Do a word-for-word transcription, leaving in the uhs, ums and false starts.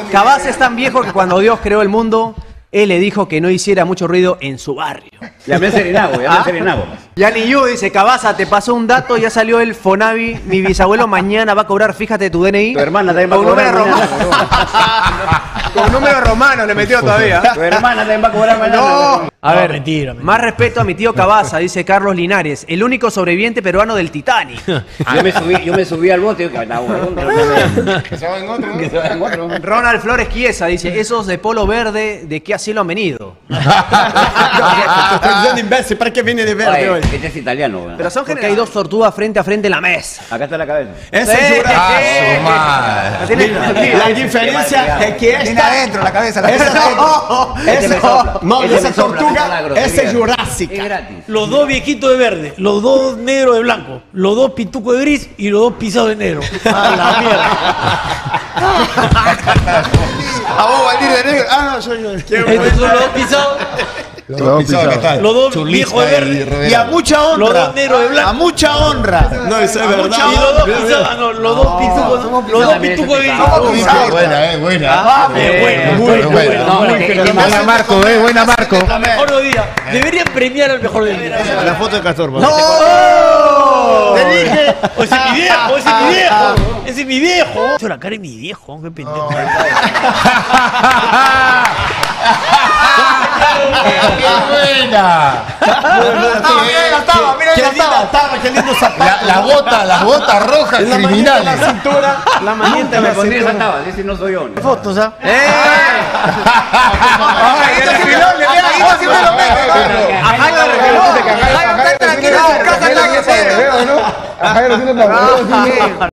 Cabaza es tan viejo que cuando Dios creó el mundo, él le dijo que no hiciera mucho ruido en su barrio. Ya me serenago, ya me serenago. Ya ni yo, dice, Cabaza, te pasó un dato, ya salió el Fonavi, mi bisabuelo mañana va a cobrar, fíjate tu D N I. Tu hermana también va a con cobrar número mañana. romano. Con número romano le metió todavía. Tu hermana también va a cobrar mañana. No. A No, ver, mentira, mentira. más respeto a mi tío Cabaza, dice Carlos Linares, el único sobreviviente peruano del Titanic. Yo me subí, yo me subí al bote y dije, no, bueno, Que se va en otro, ¿no? que se va en otro. Ronald Flores Chiesa dice, esos de polo verde, ¿de qué asilo han venido? Estoy diciendo imbécil, ¿para qué viene de verde hoy? Oye, este es italiano, weón. Pero son que hay dos tortugas frente a frente en la mesa. Acá está la cabeza. Ese Eh, es Ah, eh, su madre. La tiene escondida. La diferencia es que Viene esta... adentro la cabeza, la Esa, cabeza adentro. oh, Este me esa, sopla, no, este esa me sopla, tortuga, esa es la grosería. esa es jurásica. Es gratis. Los dos viejitos de verde, los dos negros de blanco, los dos pitucos de gris y los dos pisados de negro. A la mierda. A vos, Valdir de negro. Ah, no, soy yo. Estos son los dos pisados, Los dos pisados, ¿qué tal? los dos viejos de verde Y a mucha honra. Los dos negros de blanco. A mucha honra. No, eso es verdad. y los dos pisados, ah, no, los dos pitucos, los dos pitucos de gris. Ah, buena, eh, buena. Ah, qué bueno, muy Buena, bueno. No, muy es que- bueno. es que- Buena Marco, eh, buena Marco. La mejor del día. Deberían premiar al mejor del día. La foto de Castor. ¡No! Te dije. O ese es mi viejo, ese es mi viejo. Ese es mi viejo. Yo la cara de mi viejo, qué pendejo. ¡Qué buena! Mira, estaba, mira, qué linda estaba, qué lindo zapato. La- Las botas, las botas rojas La manita en criminales. la cintura, la manita Nunca en me la pondría esa cintura. taba, ese no soy yo. Fotos, ¿ah? Esto sí me lo- le vea, esto sí me lo mete. A Jairo le regaló. Jairo está tranquilo en su casa, nada que hacer. Ajá, lo tiene para